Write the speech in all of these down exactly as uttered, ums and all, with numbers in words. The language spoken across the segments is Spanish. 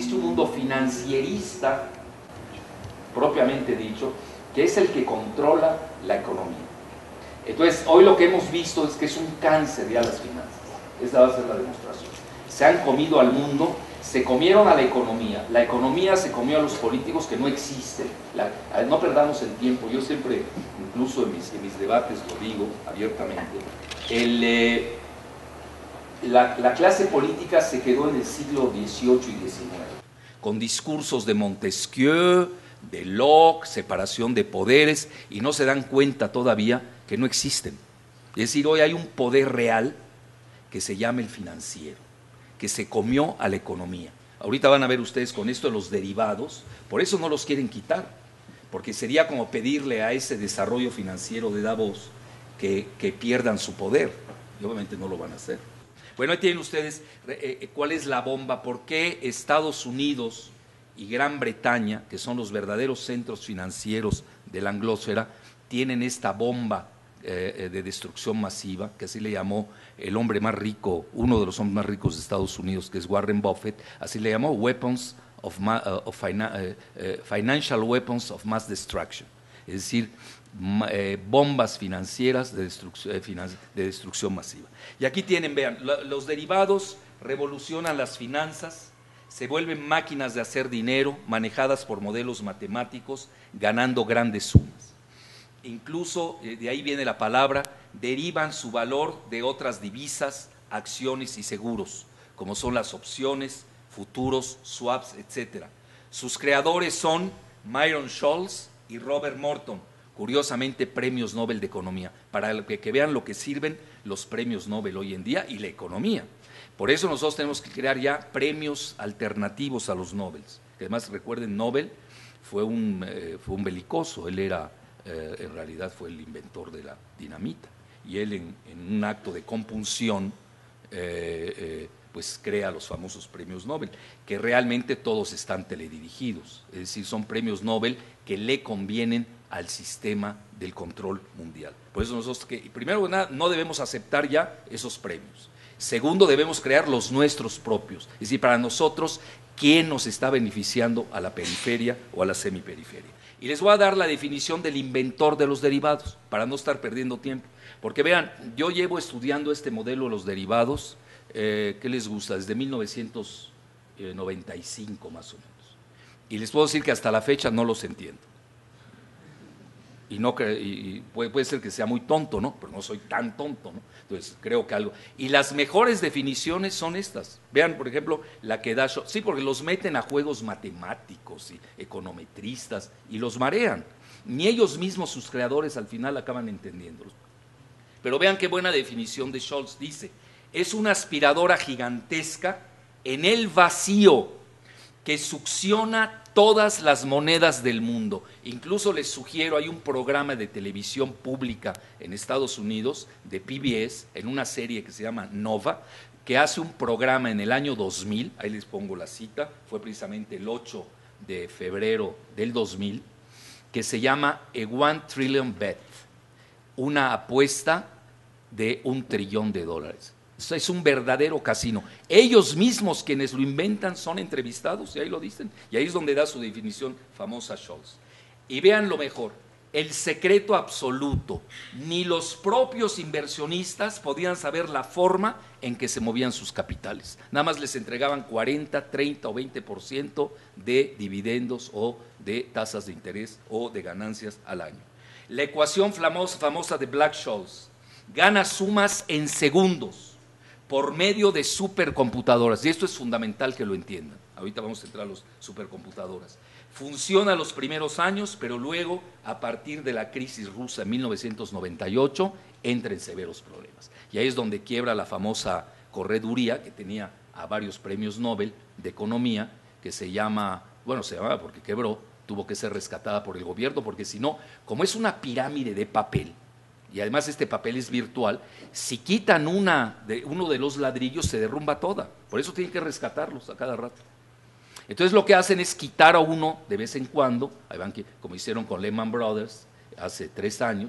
existe un mundo financierista, propiamente dicho, que es el que controla la economía. Entonces, hoy lo que hemos visto es que es un cáncer ya las finanzas. Esa va a ser la demostración. Se han comido al mundo, se comieron a la economía, la economía se comió a los políticos que no existen. La, no perdamos el tiempo, yo siempre, incluso en mis, en mis debates lo digo abiertamente, el, eh, la, la clase política se quedó en el siglo dieciocho y diecinueve, con discursos de Montesquieu, de Locke, separación de poderes, y no se dan cuenta todavía que no existen. Es decir, hoy hay un poder real que se llama el financiero, que se comió a la economía. Ahorita van a ver ustedes con esto de los derivados, por eso no los quieren quitar, porque sería como pedirle a ese desarrollo financiero de Davos que, que pierdan su poder, y obviamente no lo van a hacer. Bueno, ahí tienen ustedes eh, cuál es la bomba, por qué Estados Unidos y Gran Bretaña, que son los verdaderos centros financieros de la anglósfera, tienen esta bomba eh, de destrucción masiva, que así le llamó el hombre más rico, uno de los hombres más ricos de Estados Unidos, que es Warren Buffett, así le llamó Weapons of, ma, uh, of fina, uh, uh, Financial Weapons of Mass Destruction, es decir, eh, bombas financieras de destrucción, eh, finan de destrucción masiva. Y aquí tienen, vean, los derivados revolucionan las finanzas, se vuelven máquinas de hacer dinero, manejadas por modelos matemáticos, ganando grandes sumas. Incluso, eh, de ahí viene la palabra, derivan su valor de otras divisas, acciones y seguros, como son las opciones, futuros, swaps, etcétera. Sus creadores son Myron Scholes y Robert Morton, curiosamente premios Nobel de Economía, para que, que vean lo que sirven los premios Nobel hoy en día y la economía. Por eso nosotros tenemos que crear ya premios alternativos a los Nobel. Además, recuerden, Nobel fue un, eh, fue un belicoso, él era, eh, en realidad fue el inventor de la dinamita, y él en, en un acto de compunción, eh, eh, pues crea los famosos premios Nobel, que realmente todos están teledirigidos, es decir, son premios Nobel que le convienen al sistema del control mundial. Por eso nosotros, que, primero que nada, no debemos aceptar ya esos premios. Segundo, debemos crear los nuestros propios, es decir, para nosotros, ¿quién nos está beneficiando a la periferia o a la semiperiferia? Y les voy a dar la definición del inventor de los derivados, para no estar perdiendo tiempo. Porque vean, yo llevo estudiando este modelo de los derivados, eh, ¿qué les gusta? Desde mil novecientos noventa y cinco más o menos. Y les puedo decir que hasta la fecha no los entiendo. Y, no, y puede, puede ser que sea muy tonto, ¿no? Pero no soy tan tonto, ¿no? Entonces creo que algo… Y las mejores definiciones son estas. Vean, por ejemplo, la que da… Sí, porque los meten a juegos matemáticos y econometristas y los marean. Ni ellos mismos, sus creadores, al final acaban entendiéndolos. Pero vean qué buena definición de Scholz. Dice, es una aspiradora gigantesca en el vacío que succiona todas las monedas del mundo. Incluso les sugiero, hay un programa de televisión pública en Estados Unidos, de P B S, en una serie que se llama Nova, que hace un programa en el año dos mil, ahí les pongo la cita, fue precisamente el ocho de febrero del dos mil, que se llama A One Trillion Bet, una apuesta de un trillón de dólares. Eso es un verdadero casino. Ellos mismos, quienes lo inventan, son entrevistados y ahí lo dicen. Y ahí es donde da su definición famosa Scholz. Y vean lo mejor, el secreto absoluto. Ni los propios inversionistas podían saber la forma en que se movían sus capitales. Nada más les entregaban cuarenta, treinta o veinte por ciento de dividendos o de tasas de interés o de ganancias al año. La ecuación famosa, famosa de Black-Scholes gana sumas en segundos por medio de supercomputadoras, y esto es fundamental que lo entiendan. Ahorita vamos a entrar a las supercomputadoras. Funciona los primeros años, pero luego, a partir de la crisis rusa en mil novecientos noventa y ocho, entra en severos problemas. Y ahí es donde quiebra la famosa correduría, que tenía a varios premios Nobel de economía, que se llama, bueno, se llamaba porque quebró, tuvo que ser rescatada por el gobierno, porque si no, como es una pirámide de papel, y además este papel es virtual, si quitan una de, uno de los ladrillos se derrumba toda, por eso tienen que rescatarlos a cada rato. Entonces lo que hacen es quitar a uno de vez en cuando, ahí van que, como hicieron con Lehman Brothers hace tres años,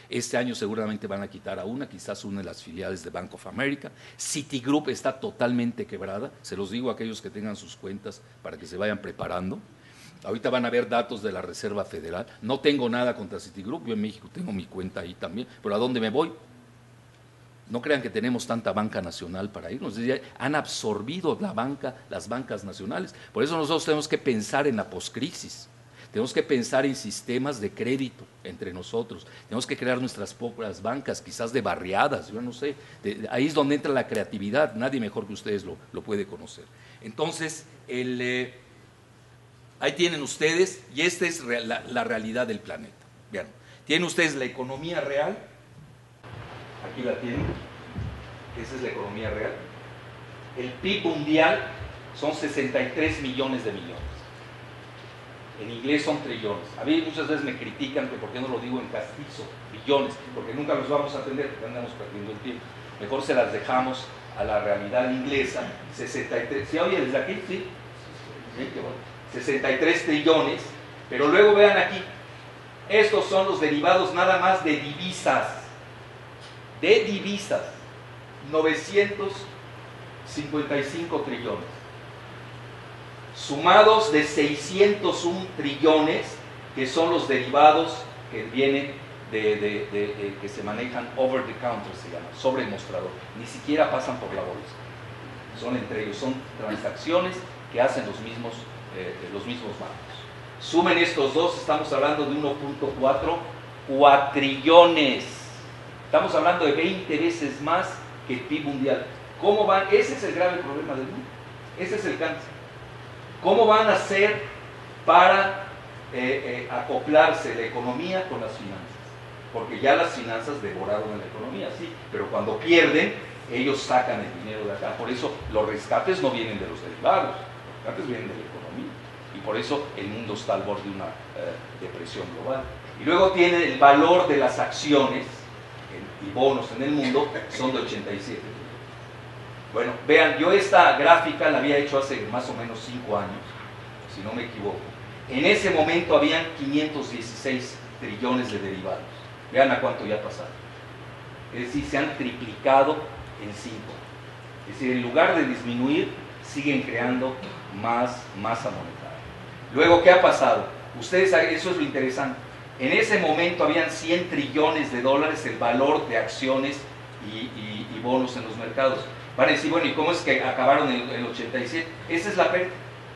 Este año seguramente van a quitar a una, quizás una de las filiales de Bank of America. Citigroup está totalmente quebrada, se los digo a aquellos que tengan sus cuentas para que se vayan preparando. Ahorita van a ver datos de la Reserva Federal. No tengo nada contra Citigroup, yo en México tengo mi cuenta ahí también, pero ¿a dónde me voy? No crean que tenemos tanta banca nacional para irnos. Han absorbido la banca, las bancas nacionales. Por eso nosotros tenemos que pensar en la poscrisis. Tenemos que pensar en sistemas de crédito entre nosotros. Tenemos que crear nuestras propias bancas, quizás de barriadas, yo no sé. De, ahí es donde entra la creatividad. Nadie mejor que ustedes lo, lo puede conocer. Entonces, el, eh, ahí tienen ustedes, y esta es la, la realidad del planeta. Bien, tienen ustedes la economía real. Aquí la tienen, esa es la economía real. El P I B mundial son sesenta y tres millones de millones. En inglés son trillones. A mí muchas veces me critican que por qué no lo digo en castizo, billones, porque nunca los vamos a atender, porque andamos perdiendo el tiempo. Mejor se las dejamos a la realidad inglesa. sesenta y tres, ¿sí oye desde aquí? Sí. Sí, qué bueno. sesenta y tres trillones, pero luego vean aquí, estos son los derivados nada más de divisas. De divisas, novecientos cincuenta y cinco trillones, sumados de seiscientos uno trillones, que son los derivados que vienen de, de, de, de que se manejan over the counter, se llama, sobre el mostrador, ni siquiera pasan por la bolsa, son entre ellos, son transacciones que hacen los mismos, eh, los mismos bancos. Sumen estos dos, estamos hablando de uno punto cuatro cuatrillones. Estamos hablando de veinte veces más que el P I B mundial. ¿Cómo van? Ese es el grave problema del mundo. Ese es el cáncer. ¿Cómo van a hacer para eh, eh, acoplarse la economía con las finanzas? Porque ya las finanzas devoraron a la economía, sí, pero cuando pierden, ellos sacan el dinero de acá. Por eso los rescates no vienen de los derivados, los rescates vienen de la economía. Y por eso el mundo está al borde de una eh, depresión global. Y luego tiene el valor de las acciones y bonos en el mundo, son de ochenta y siete. Bueno, vean, yo esta gráfica la había hecho hace más o menos cinco años, si no me equivoco. En ese momento habían quinientos dieciséis trillones de derivados. Vean a cuánto ya pasaron. Es decir, se han triplicado en cinco. Es decir, en lugar de disminuir, siguen creando más masa monetaria. Luego, ¿qué ha pasado? Ustedes, eso es lo interesante. En ese momento habían cien trillones de dólares el valor de acciones y, y, y bonos en los mercados. Van a decir, bueno, ¿y cómo es que acabaron en el ochenta y siete? Esa es la pérdida.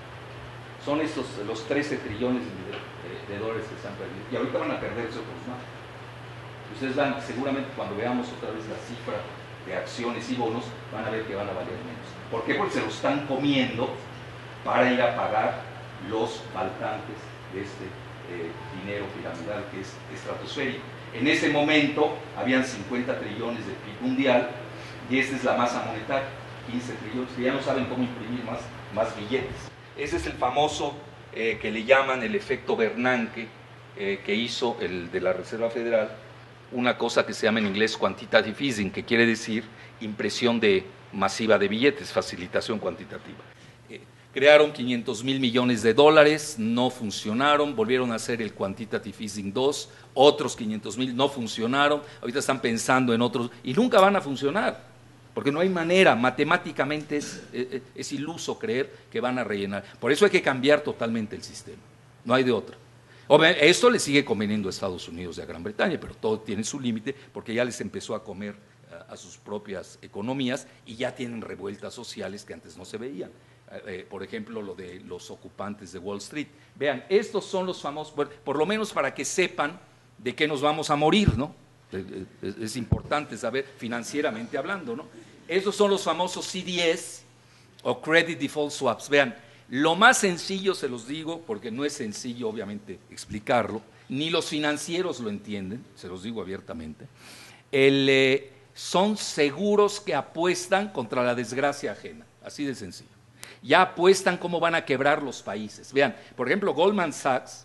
Son estos, los trece trillones de, de, de dólares que se han perdido. Y ahorita van a perderse otros más. Ustedes van, seguramente cuando veamos otra vez la cifra de acciones y bonos, van a ver que van a valer menos. ¿Por qué? Porque se lo están comiendo para ir a pagar los faltantes de este Eh, dinero piramidal que es estratosférico. En ese momento habían cincuenta trillones de P I B mundial y esta es la masa monetaria, quince trillones, que ya no saben cómo imprimir más, más billetes. Ese es el famoso eh, que le llaman el efecto Bernanke, eh, que hizo el de la Reserva Federal, una cosa que se llama en inglés quantitative easing, que quiere decir impresión de, masiva de billetes, facilitación cuantitativa. Crearon quinientos mil millones de dólares, no funcionaron, volvieron a hacer el Quantitative Easing dos, otros quinientos mil no funcionaron, ahorita están pensando en otros y nunca van a funcionar, porque no hay manera, matemáticamente es, es, es iluso creer que van a rellenar. Por eso hay que cambiar totalmente el sistema, no hay de otra. Esto le sigue conveniendo a Estados Unidos y a Gran Bretaña, pero todo tiene su límite porque ya les empezó a comer a, a sus propias economías y ya tienen revueltas sociales que antes no se veían. Eh, por ejemplo, lo de los ocupantes de Wall Street. Vean, estos son los famosos, bueno, por lo menos para que sepan de qué nos vamos a morir, ¿no? Es, es importante saber, financieramente hablando, ¿no? Estos son los famosos C D S o Credit Default Swaps. Vean, lo más sencillo se los digo, porque no es sencillo, obviamente, explicarlo, ni los financieros lo entienden, se los digo abiertamente. El, eh, son seguros que apuestan contra la desgracia ajena, así de sencillo. Ya apuestan cómo van a quebrar los países. Vean, por ejemplo, Goldman Sachs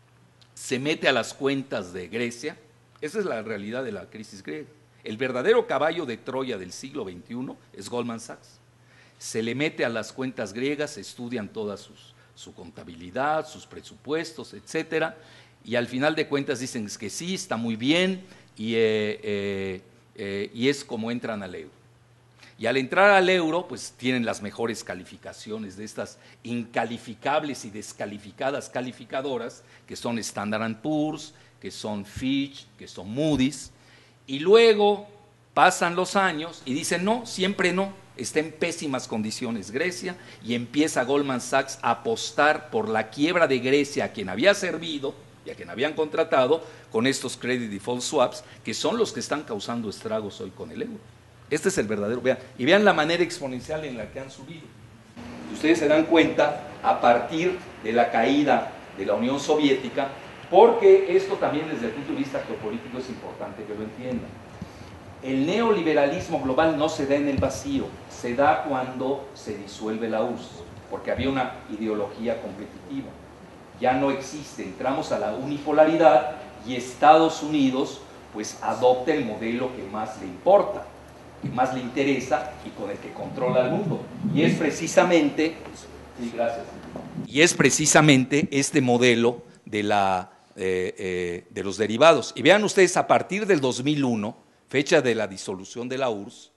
se mete a las cuentas de Grecia. Esa es la realidad de la crisis griega. El verdadero caballo de Troya del siglo veintiuno es Goldman Sachs. Se le mete a las cuentas griegas, estudian toda sus, su contabilidad, sus presupuestos, etcétera, y al final de cuentas dicen que sí, está muy bien, y, eh, eh, eh, y es como entran al euro. Y al entrar al euro, pues tienen las mejores calificaciones de estas incalificables y descalificadas calificadoras, que son Standard and Poor's, que son Fitch, que son Moody's, y luego pasan los años y dicen no, siempre no, está en pésimas condiciones Grecia, y empieza Goldman Sachs a apostar por la quiebra de Grecia a quien había servido y a quien habían contratado con estos credit default swaps, que son los que están causando estragos hoy con el euro. Este es el verdadero, vean, y vean la manera exponencial en la que han subido. Ustedes se dan cuenta a partir de la caída de la Unión Soviética, porque esto también desde el punto de vista geopolítico es importante que lo entiendan. El neoliberalismo global no se da en el vacío, se da cuando se disuelve la U R S S, porque había una ideología competitiva. Ya no existe, entramos a la unipolaridad y Estados Unidos pues adopta el modelo que más le importa, que más le interesa y con el que controla el mundo. Y es precisamente, sí, gracias, y es precisamente este modelo de, la, eh, eh, de los derivados. Y vean ustedes, a partir del dos mil uno, fecha de la disolución de la U R S S,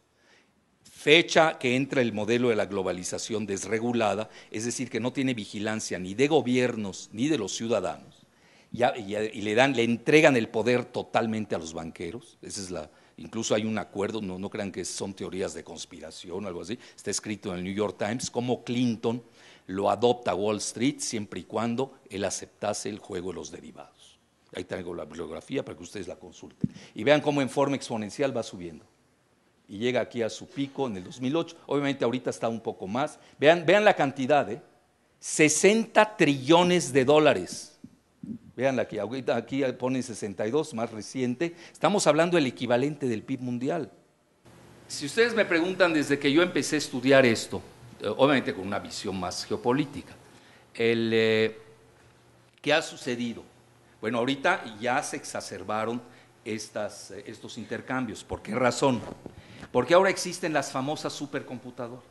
fecha que entra el modelo de la globalización desregulada, es decir, que no tiene vigilancia ni de gobiernos ni de los ciudadanos, y, y, y le, dan, le entregan el poder totalmente a los banqueros. Esa es la, incluso hay un acuerdo, no, no crean que son teorías de conspiración o algo así, está escrito en el New York Times, como Clinton lo adopta a Wall Street siempre y cuando él aceptase el juego de los derivados. Ahí traigo la bibliografía para que ustedes la consulten. Y vean cómo en forma exponencial va subiendo. Y llega aquí a su pico en el dos mil ocho, obviamente ahorita está un poco más. Vean, vean la cantidad, ¿eh? sesenta trillones de dólares. Vean aquí, aquí ponen sesenta y dos, más reciente. Estamos hablando del equivalente del P I B mundial. Si ustedes me preguntan desde que yo empecé a estudiar esto, obviamente con una visión más geopolítica, el, eh, ¿qué ha sucedido? Bueno, ahorita ya se exacerbaron estas, estos intercambios. ¿Por qué razón? Porque ahora existen las famosas supercomputadoras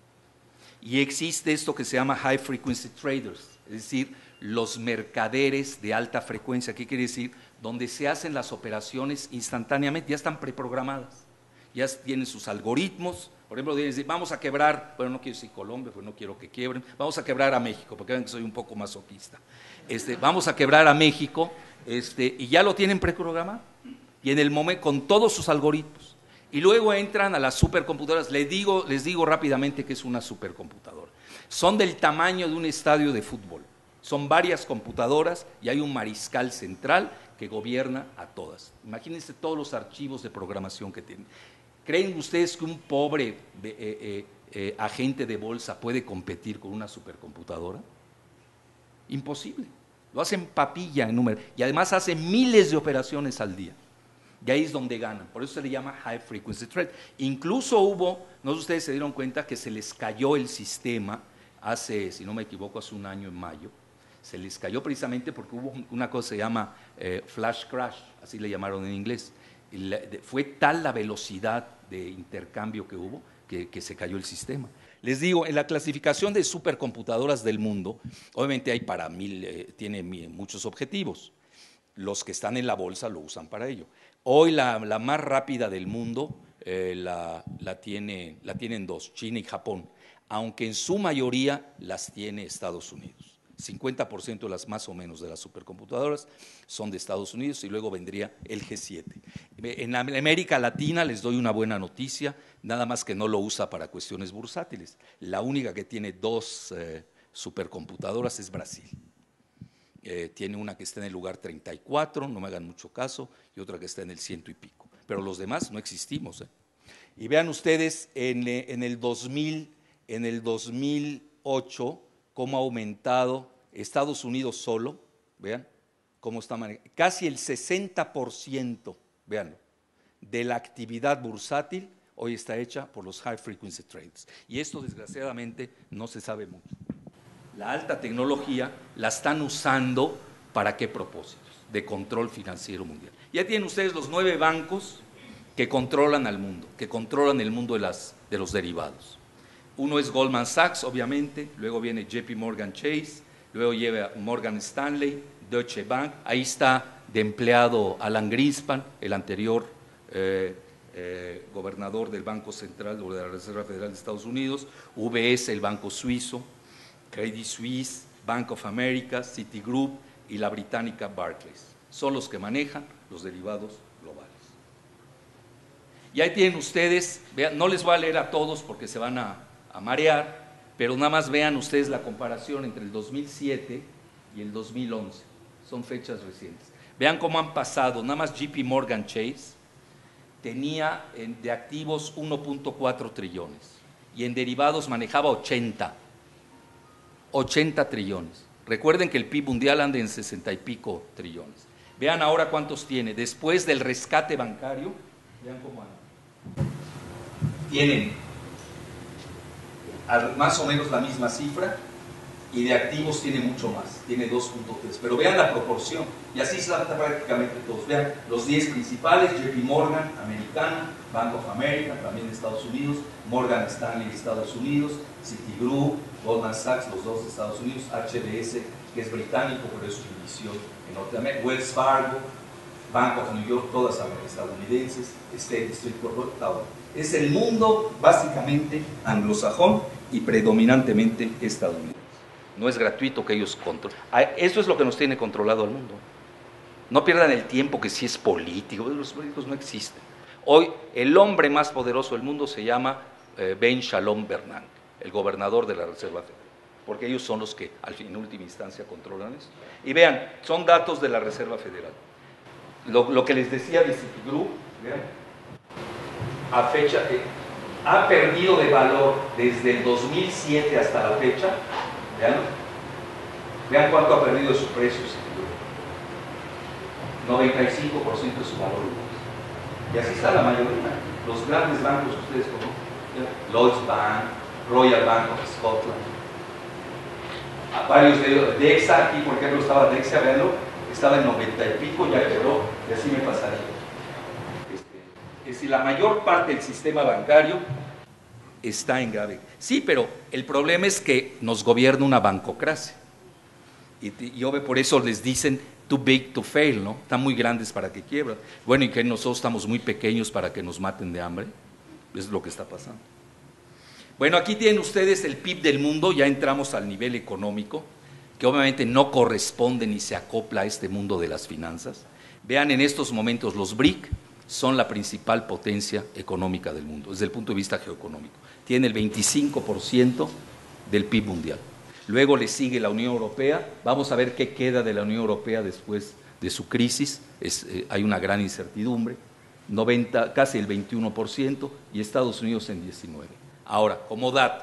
y existe esto que se llama high frequency traders, es decir, los mercaderes de alta frecuencia. ¿Qué quiere decir? Donde se hacen las operaciones instantáneamente, ya están preprogramadas, ya tienen sus algoritmos. Por ejemplo, dicen, vamos a quebrar, bueno, no quiero decir Colombia, pues no quiero que quiebren, vamos a quebrar a México, porque ven que soy un poco masoquista. Este, vamos a quebrar a México, este, y ya lo tienen preprogramado, y en el momento, con todos sus algoritmos. Y luego entran a las supercomputadoras. Les digo, les digo rápidamente que es una supercomputadora. Son del tamaño de un estadio de fútbol. Son varias computadoras y hay un mariscal central que gobierna a todas. Imagínense todos los archivos de programación que tienen. ¿Creen ustedes que un pobre eh, eh, eh, agente de bolsa puede competir con una supercomputadora? Imposible. Lo hacen papilla en número. Y además hacen miles de operaciones al día. Y ahí es donde ganan, por eso se le llama high frequency trade. Incluso hubo, no sé si ustedes se dieron cuenta que se les cayó el sistema hace, si no me equivoco, hace un año en mayo, se les cayó precisamente porque hubo una cosa que se llama eh, flash crash, así le llamaron en inglés. Y la, de, fue tal la velocidad de intercambio que hubo que, que se cayó el sistema. Les digo, en la clasificación de supercomputadoras del mundo, obviamente hay para mil, eh, tiene muchos objetivos. Los que están en la bolsa lo usan para ello. Hoy la, la más rápida del mundo eh, la, la, tiene, la tienen dos, China y Japón, aunque en su mayoría las tiene Estados Unidos. cincuenta por ciento de las más o menos de las supercomputadoras son de Estados Unidos y luego vendría el G siete. En América Latina les doy una buena noticia, nada más que no lo usa para cuestiones bursátiles. La única que tiene dos eh, supercomputadoras es Brasil. Eh, tiene una que está en el lugar treinta y cuatro, no me hagan mucho caso, y otra que está en el ciento y pico. Pero los demás no existimos. ¿eh? Y vean ustedes en, en, el dos mil, en el dos mil ocho cómo ha aumentado Estados Unidos solo, vean cómo está manejando, casi el sesenta por ciento, vean, de la actividad bursátil hoy está hecha por los high frequency traders. Y esto desgraciadamente no se sabe mucho. La alta tecnología la están usando ¿para qué propósitos? De control financiero mundial. Ya tienen ustedes los nueve bancos que controlan al mundo, que controlan el mundo de, las, de los derivados. Uno es Goldman Sachs, obviamente, luego viene J P Morgan Chase, luego lleva Morgan Stanley, Deutsche Bank, ahí está de empleado Alan Greenspan, el anterior eh, eh, gobernador del Banco Central o de la Reserva Federal de Estados Unidos, U B S, el Banco Suizo, Credit Suisse, Bank of America, Citigroup y la británica Barclays. Son los que manejan los derivados globales. Y ahí tienen ustedes, vean, no les voy a leer a todos porque se van a, a marear, pero nada más vean ustedes la comparación entre el dos mil siete y el dos mil once. Son fechas recientes. Vean cómo han pasado, nada más J P Morgan Chase tenía en, de activos uno punto cuatro trillones y en derivados manejaba ochenta, ochenta trillones. Recuerden que el P I B mundial anda en sesenta y pico trillones. Vean ahora cuántos tiene, después del rescate bancario, vean cómo anda. Tienen más o menos la misma cifra y de activos tiene mucho más, tiene dos punto tres, pero vean la proporción, y así están prácticamente todos. Vean los diez principales: J P Morgan, americana, Bank of America, también de Estados Unidos, Morgan Stanley, de Estados Unidos, Citigroup, Goldman Sachs, los dos de Estados Unidos, H D S, que es británico, pero es su división en Norteamérica, Wells Fargo, Bank of New York, todas estadounidenses, State Street Corporation. Es el mundo básicamente anglosajón y predominantemente estadounidense. No es gratuito que ellos controlen. Eso es lo que nos tiene controlado al mundo. No pierdan el tiempo que si es político, los políticos no existen. Hoy el hombre más poderoso del mundo se llama eh, Ben Shalom Bernanke, el gobernador de la Reserva Federal, porque ellos son los que al fin, en última instancia controlan eso. Y vean, son datos de la Reserva Federal. Lo, lo que les decía de Citigroup, vean, a fecha, eh, ha perdido de valor desde el dos mil siete hasta la fecha. Vean, vean cuánto ha perdido de su precio, noventa y cinco por ciento de su valor. Y así está la mayoría. Los grandes bancos que ustedes conocen, Lloyds Bank, Royal Bank of Scotland, a varios de ellos, Dexa, aquí por ejemplo estaba Dexa, veanlo, estaba en noventa y pico, ya quebró, y así me pasaría. Este, es decir, la mayor parte del sistema bancario está en grave. Sí, pero el problema es que nos gobierna una bancocracia. Y, y por eso les dicen too big to fail, ¿no? Están muy grandes para que quiebran. Bueno, y que nosotros estamos muy pequeños para que nos maten de hambre. Es lo que está pasando. Bueno, aquí tienen ustedes el P I B del mundo, ya entramos al nivel económico, que obviamente no corresponde ni se acopla a este mundo de las finanzas. Vean, en estos momentos los B R I C son la principal potencia económica del mundo, desde el punto de vista geoeconómico. Tiene el veinticinco por ciento del P I B mundial. Luego le sigue la Unión Europea. Vamos a ver qué queda de la Unión Europea después de su crisis. Es, eh, hay una gran incertidumbre. noventa, casi el veintiuno por ciento, y Estados Unidos en diecinueve por ciento. Ahora, como dato,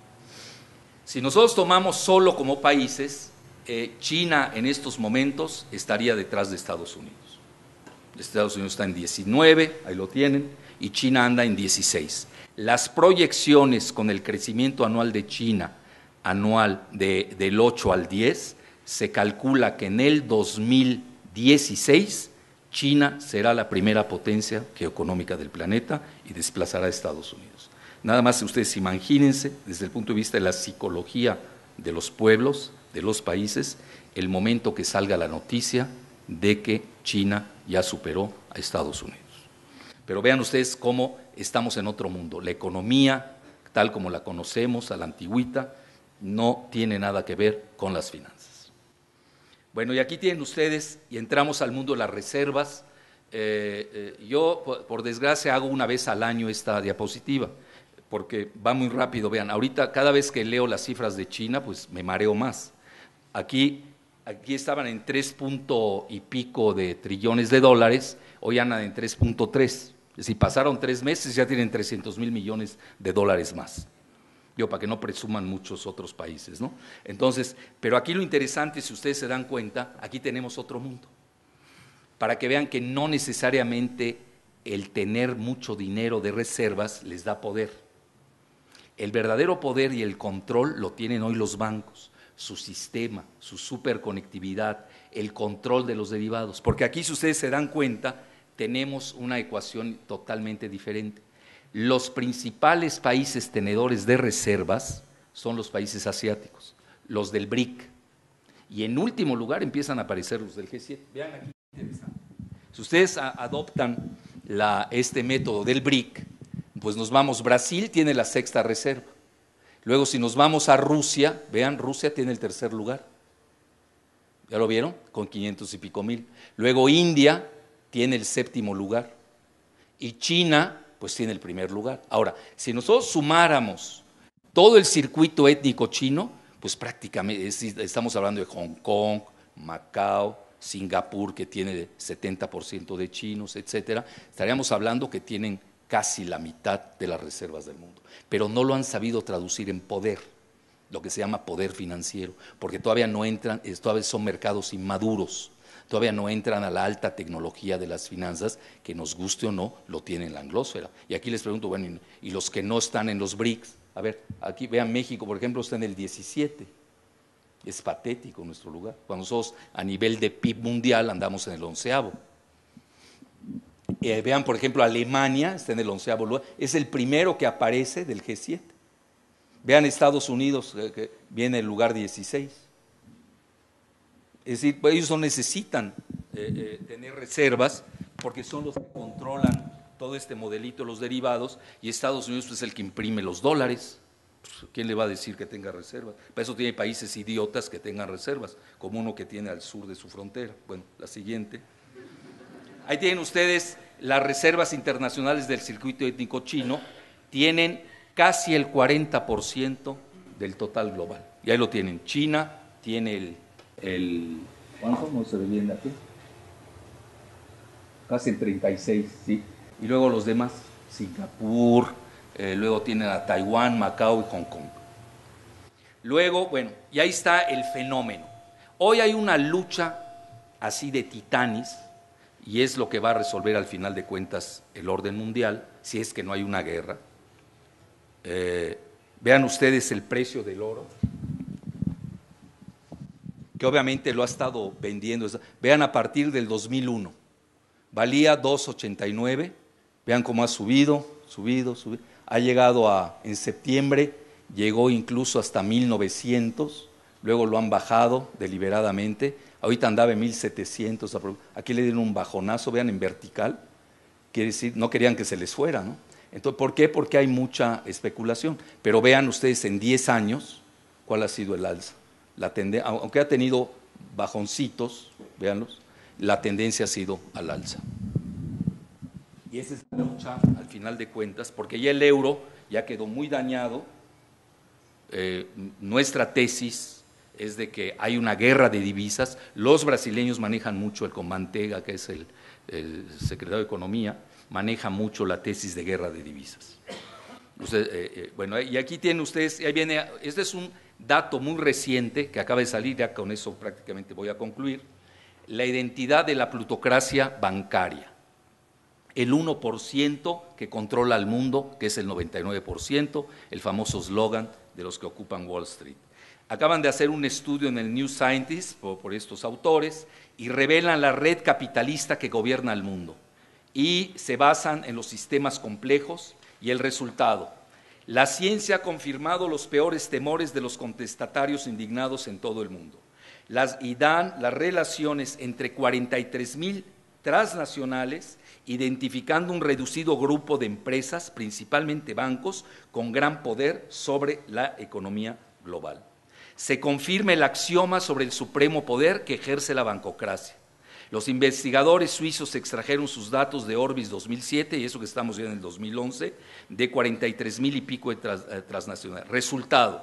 si nosotros tomamos solo como países, eh, China en estos momentos estaría detrás de Estados Unidos. Estados Unidos está en diecinueve, ahí lo tienen, y China anda en dieciséis. Las proyecciones con el crecimiento anual de China, anual de, del ocho al diez, se calcula que en el dos mil dieciséis China será la primera potencia geoeconómica del planeta y desplazará a Estados Unidos. Nada más ustedes imagínense, desde el punto de vista de la psicología de los pueblos, de los países, el momento que salga la noticia de que China ya superó a Estados Unidos. Pero vean ustedes cómo estamos en otro mundo. La economía, tal como la conocemos, a la antigüita, no tiene nada que ver con las finanzas. Bueno, y aquí tienen ustedes, y entramos al mundo de las reservas. Eh, eh, yo, por, por desgracia, hago una vez al año esta diapositiva, porque va muy rápido. Vean, ahorita cada vez que leo las cifras de China, pues me mareo más. Aquí, aquí estaban en tres punto y pico de trillones de dólares, hoy andan en tres punto tres. Si pasaron tres meses, ya tienen trescientos mil millones de dólares más. Yo, para que no presuman muchos otros países, ¿no? Entonces, pero aquí lo interesante, si ustedes se dan cuenta, aquí tenemos otro mundo. Para que vean que no necesariamente el tener mucho dinero de reservas les da poder. El verdadero poder y el control lo tienen hoy los bancos, su sistema, su superconectividad, el control de los derivados. Porque aquí, si ustedes se dan cuenta, tenemos una ecuación totalmente diferente. Los principales países tenedores de reservas son los países asiáticos, los del B R I C. Y en último lugar empiezan a aparecer los del G siete. Vean aquí. interesante. Si ustedes a, adoptan la, este método del B R I C, pues nos vamos, Brasil tiene la sexta reserva. Luego si nos vamos a Rusia, vean, Rusia tiene el tercer lugar. ¿Ya lo vieron? Con quinientos y pico mil. Luego India tiene el séptimo lugar. Y China, pues tiene el primer lugar. Ahora, si nosotros sumáramos todo el circuito étnico chino, pues prácticamente estamos hablando de Hong Kong, Macao, Singapur, que tiene setenta por ciento de chinos, etcétera. Estaríamos hablando que tienen casi la mitad de las reservas del mundo, pero no lo han sabido traducir en poder, lo que se llama poder financiero, porque todavía no entran, todavía son mercados inmaduros, todavía no entran a la alta tecnología de las finanzas, que nos guste o no, lo tiene la anglósfera. Y aquí les pregunto, bueno, y los que no están en los B R I C S, a ver, aquí vean México, por ejemplo, está en el diecisiete. Es patético nuestro lugar. Cuando nosotros a nivel de P I B mundial andamos en el onceavo. Eh, vean, por ejemplo, Alemania está en el onceavo lugar. Es el primero que aparece del G siete. Vean Estados Unidos, eh, que viene en el lugar dieciséis. Es decir, ellos no necesitan eh, eh, tener reservas porque son los que controlan todo este modelito, los derivados, y Estados Unidos pues, es el que imprime los dólares. ¿Quién le va a decir que tenga reservas? Para eso tiene países idiotas que tengan reservas, como uno que tiene al sur de su frontera. Bueno, la siguiente. Ahí tienen ustedes las reservas internacionales del circuito étnico chino, tienen casi el cuarenta por ciento del total global. Y ahí lo tienen. China tiene el, el ¿cuánto? No se ve bien aquí. Casi el treinta y seis, ¿sí? Y luego los demás, Singapur, Eh, luego tienen a Taiwán, Macao y Hong Kong. Luego, bueno, y ahí está el fenómeno. Hoy hay una lucha así de titanes, y es lo que va a resolver al final de cuentas el orden mundial, si es que no hay una guerra. Eh, vean ustedes el precio del oro, que obviamente lo ha estado vendiendo. Vean a partir del dos mil uno, valía dos ochenta y nueve, vean cómo ha subido, subido, subido. Ha llegado a, en septiembre, llegó incluso hasta mil novecientos, luego lo han bajado deliberadamente, ahorita andaba en mil setecientos, aquí le dieron un bajonazo, vean en vertical, quiere decir, no querían que se les fuera, ¿no? Entonces, ¿por qué? Porque hay mucha especulación, pero vean ustedes en diez años, ¿cuál ha sido el alza? La tende- aunque ha tenido bajoncitos, véanlos, la tendencia ha sido al alza. Y esa es la lucha, al final de cuentas, porque ya el euro ya quedó muy dañado. Eh, nuestra tesis es de que hay una guerra de divisas. Los brasileños manejan mucho, el Comantega, que es el, el secretario de Economía, maneja mucho la tesis de guerra de divisas. Usted, eh, eh, bueno, y aquí tienen ustedes, ahí viene, este es un dato muy reciente que acaba de salir, ya con eso prácticamente voy a concluir, la identidad de la plutocracia bancaria. El uno por ciento que controla al mundo, que es el noventa y nueve por ciento, el famoso eslogan de los que ocupan Wall Street. Acaban de hacer un estudio en el New Scientist por, por estos autores y revelan la red capitalista que gobierna el mundo y se basan en los sistemas complejos y el resultado. La ciencia ha confirmado los peores temores de los contestatarios indignados en todo el mundo las, y dan las relaciones entre cuarenta y tres mil transnacionales, identificando un reducido grupo de empresas, principalmente bancos, con gran poder sobre la economía global. Se confirma el axioma sobre el supremo poder que ejerce la bancocracia. Los investigadores suizos extrajeron sus datos de Orbis dos mil siete, y eso que estamos viendo en el dos mil once, de cuarenta y tres mil y pico de trans, eh, transnacionales. Resultado,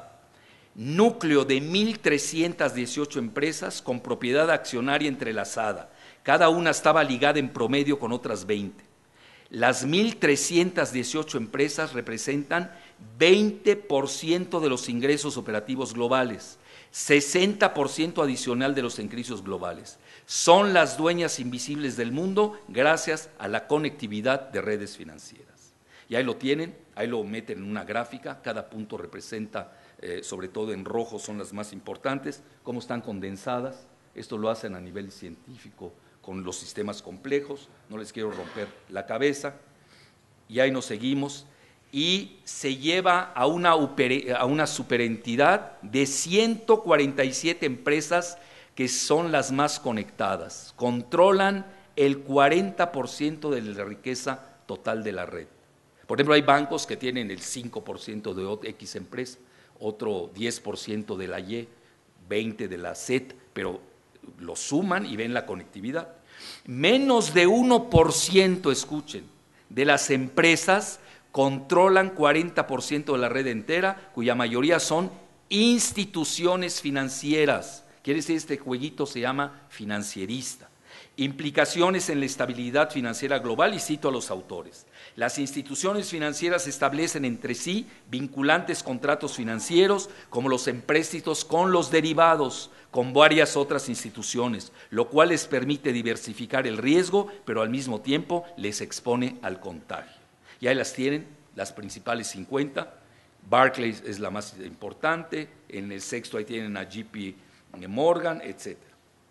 núcleo de mil trescientas dieciocho empresas con propiedad accionaria entrelazada. Cada una estaba ligada en promedio con otras veinte. Las mil trescientas dieciocho empresas representan veinte por ciento de los ingresos operativos globales, sesenta por ciento adicional de los ingresos globales. Son las dueñas invisibles del mundo gracias a la conectividad de redes financieras. Y ahí lo tienen, ahí lo meten en una gráfica, cada punto representa, eh, sobre todo en rojo son las más importantes, cómo están condensadas. Esto lo hacen a nivel científico con los sistemas complejos, no les quiero romper la cabeza, y ahí nos seguimos, y se lleva a una, a una superentidad de ciento cuarenta y siete empresas que son las más conectadas, controlan el cuarenta por ciento de la riqueza total de la red. Por ejemplo, hay bancos que tienen el cinco por ciento de X empresa, otro diez por ciento de la Y, veinte por ciento de la Z, pero lo suman y ven la conectividad. Menos de uno por ciento, escuchen, de las empresas controlan cuarenta por ciento de la red entera, cuya mayoría son instituciones financieras. Quiere decir, este jueguito se llama financierista. Implicaciones en la estabilidad financiera global, y cito a los autores. Las instituciones financieras establecen entre sí vinculantes contratos financieros, como los empréstitos con los derivados, con varias otras instituciones, lo cual les permite diversificar el riesgo, pero al mismo tiempo les expone al contagio. Y ahí las tienen, las principales cincuenta. Barclays es la más importante, en el sexto ahí tienen a J P Morgan, etcétera.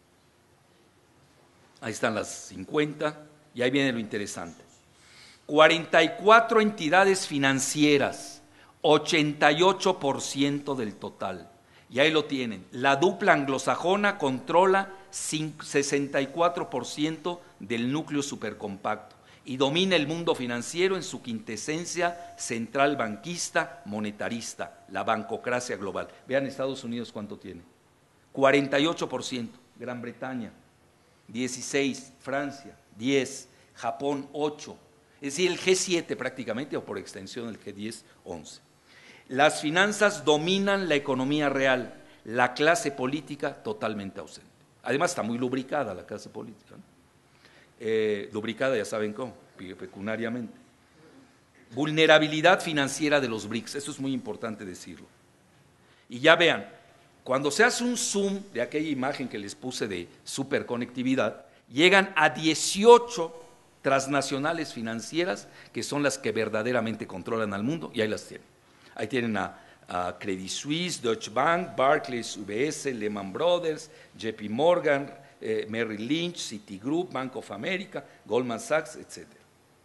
Ahí están las cincuenta, y ahí viene lo interesante. cuarenta y cuatro entidades financieras, ochenta y ocho por ciento del total. Y ahí lo tienen. La dupla anglosajona controla sesenta y cuatro por ciento del núcleo supercompacto y domina el mundo financiero en su quintesencia central banquista monetarista, la bancocracia global. Vean Estados Unidos cuánto tiene. cuarenta y ocho por ciento, Gran Bretaña, dieciséis, Francia, diez, Japón, ocho. Es decir, el G siete prácticamente, o por extensión el G diez, once. Las finanzas dominan la economía real, la clase política totalmente ausente. Además está muy lubricada la clase política, ¿no? Eh, lubricada, ya saben cómo, pecuniariamente. Vulnerabilidad financiera de los B R I C S, eso es muy importante decirlo. Y ya vean, cuando se hace un zoom de aquella imagen que les puse de superconectividad, llegan a dieciocho transnacionales financieras que son las que verdaderamente controlan al mundo, y ahí las tienen. Ahí tienen a, a Credit Suisse, Deutsche Bank, Barclays, U B S, Lehman Brothers, J P Morgan, eh, Merrill Lynch, Citigroup, Bank of America, Goldman Sachs, etcétera.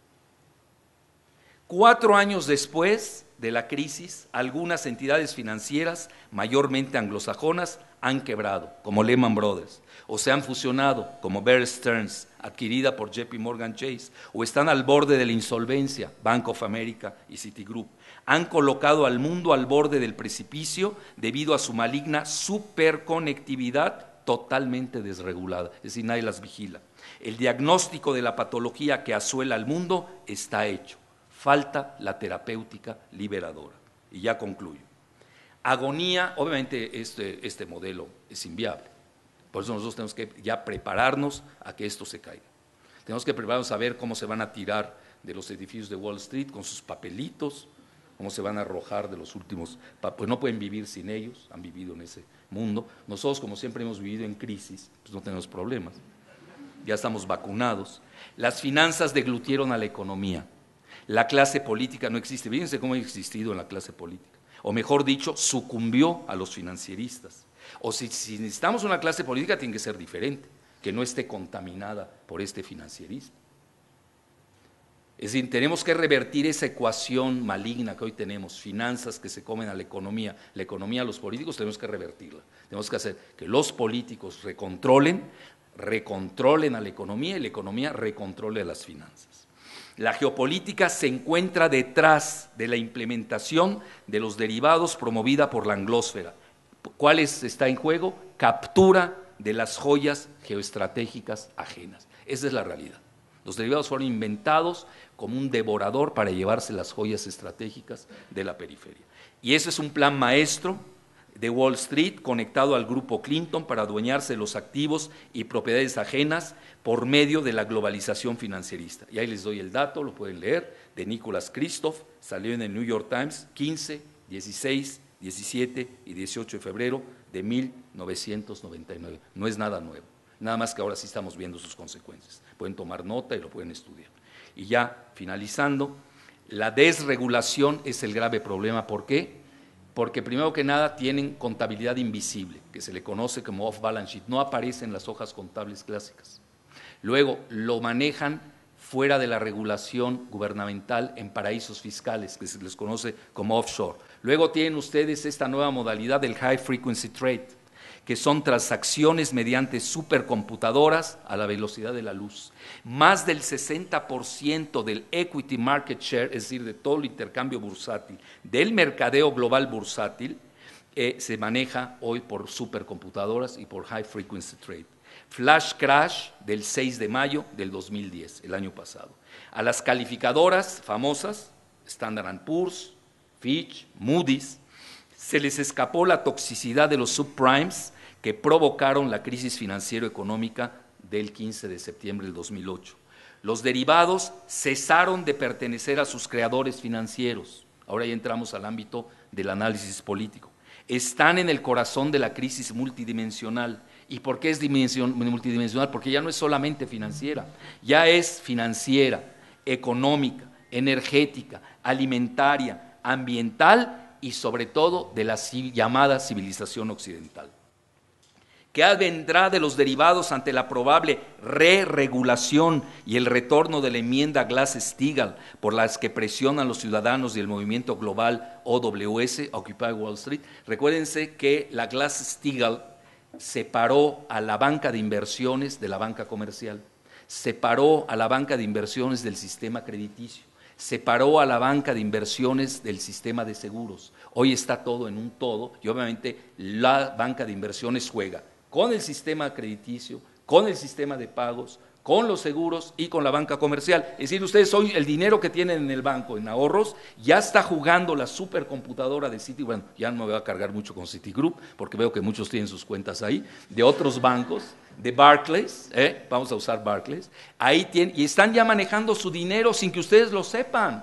Cuatro años después de la crisis, algunas entidades financieras, mayormente anglosajonas, han quebrado, como Lehman Brothers, o se han fusionado, como Bear Stearns, adquirida por J P Morgan Chase, o están al borde de la insolvencia, Bank of America y Citigroup. Han colocado al mundo al borde del precipicio debido a su maligna superconectividad totalmente desregulada, es decir, nadie las vigila. El diagnóstico de la patología que asuela al mundo está hecho. Falta la terapéutica liberadora. Y ya concluyo. Agonía, obviamente este, este modelo es inviable. Por eso nosotros tenemos que ya prepararnos a que esto se caiga. Tenemos que prepararnos a ver cómo se van a tirar de los edificios de Wall Street con sus papelitos, cómo se van a arrojar de los últimos, pues no pueden vivir sin ellos, han vivido en ese mundo. Nosotros, como siempre hemos vivido en crisis, pues no tenemos problemas, ya estamos vacunados. Las finanzas deglutieron a la economía. La clase política no existe. Fíjense cómo ha existido en la clase política. O mejor dicho, sucumbió a los financieristas. O si, si necesitamos una clase política, tiene que ser diferente, que no esté contaminada por este financierismo. Es decir, tenemos que revertir esa ecuación maligna que hoy tenemos, finanzas que se comen a la economía, la economía a los políticos, tenemos que revertirla. Tenemos que hacer que los políticos recontrolen, recontrolen a la economía y la economía recontrole a las finanzas. La geopolítica se encuentra detrás de la implementación de los derivados promovida por la anglósfera. ¿Cuál es, está en juego? Captura de las joyas geoestratégicas ajenas. Esa es la realidad. Los derivados fueron inventados como un devorador para llevarse las joyas estratégicas de la periferia. Y ese es un plan maestro de Wall Street conectado al grupo Clinton para adueñarse de los activos y propiedades ajenas por medio de la globalización financierista. Y ahí les doy el dato, lo pueden leer, de Nicholas Kristof, salió en el New York Times, quince, dieciséis, diecisiete y dieciocho de febrero de mil novecientos noventa y nueve. No es nada nuevo, nada más que ahora sí estamos viendo sus consecuencias. Pueden tomar nota y lo pueden estudiar. Y ya finalizando, la desregulación es el grave problema. ¿Por qué? Porque primero que nada tienen contabilidad invisible, que se le conoce como off-balance sheet, no aparece en las hojas contables clásicas. Luego lo manejan fuera de la regulación gubernamental en paraísos fiscales, que se les conoce como offshore. Luego tienen ustedes esta nueva modalidad del high frequency trade, que son transacciones mediante supercomputadoras a la velocidad de la luz. Más del sesenta por ciento del equity market share, es decir, de todo el intercambio bursátil, del mercadeo global bursátil, eh, se maneja hoy por supercomputadoras y por high frequency trade. Flash crash del seis de mayo del dos mil diez, el año pasado. A las calificadoras famosas, Standard and Poor's, Fitch, Moody's, se les escapó la toxicidad de los subprimes que provocaron la crisis financiero-económica del quince de septiembre del dos mil ocho. Los derivados cesaron de pertenecer a sus creadores financieros. Ahora ya entramos al ámbito del análisis político. Están en el corazón de la crisis multidimensional. ¿Y por qué es dimension, multidimensional? Porque ya no es solamente financiera, ya es financiera, económica, energética, alimentaria, ambiental y sobre todo de la llamada civilización occidental. ¿Qué vendrá de los derivados ante la probable re-regulación y el retorno de la enmienda Glass-Steagall por las que presionan los ciudadanos y el movimiento global O W S, Occupy Wall Street? Recuérdense que la Glass-Steagall separó a la banca de inversiones de la banca comercial, separó a la banca de inversiones del sistema crediticio, separó a la banca de inversiones del sistema de seguros. Hoy está todo en un todo y obviamente la banca de inversiones juega con el sistema crediticio, con el sistema de pagos, con los seguros y con la banca comercial. Es decir, ustedes hoy el dinero que tienen en el banco, en ahorros, ya está jugando la supercomputadora de Citi. Bueno, ya no me voy a cargar mucho con Citigroup, porque veo que muchos tienen sus cuentas ahí, de otros bancos, de Barclays, ¿eh? Vamos a usar Barclays, ahí tienen, y están ya manejando su dinero sin que ustedes lo sepan.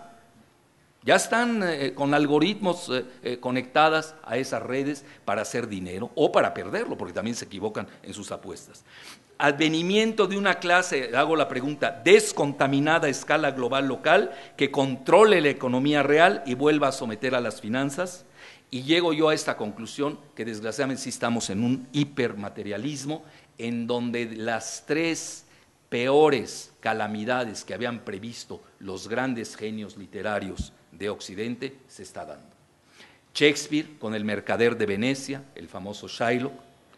Ya están eh, con algoritmos eh, eh, conectadas a esas redes para hacer dinero o para perderlo, porque también se equivocan en sus apuestas. Advenimiento de una clase, hago la pregunta, descontaminada a escala global local, que controle la economía real y vuelva a someter a las finanzas. Y llego yo a esta conclusión, que desgraciadamente sí estamos en un hipermaterialismo, en donde las tres peores calamidades que habían previsto los grandes genios literarios de Occidente se está dando. Shakespeare con El mercader de Venecia, el famoso Shylock,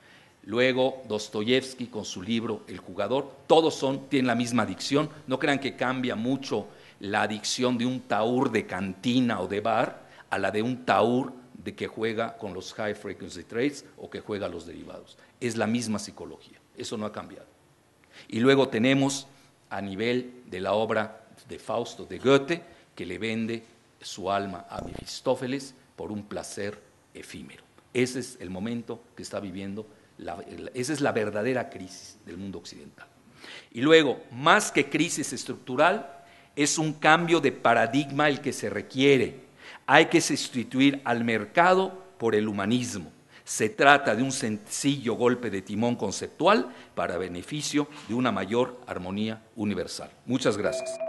luego Dostoyevsky con su libro El jugador, todos son, tienen la misma adicción, no crean que cambia mucho la adicción de un taur de cantina o de bar a la de un taur de que juega con los high frequency trades o que juega los derivados. Es la misma psicología, eso no ha cambiado. Y luego tenemos a nivel de la obra de Fausto de Goethe, que le vende su alma a Mefistófeles por un placer efímero. Ese es el momento que está viviendo, la, esa es la verdadera crisis del mundo occidental. Y luego, más que crisis estructural, es un cambio de paradigma el que se requiere. Hay que sustituir al mercado por el humanismo. Se trata de un sencillo golpe de timón conceptual para beneficio de una mayor armonía universal. Muchas gracias.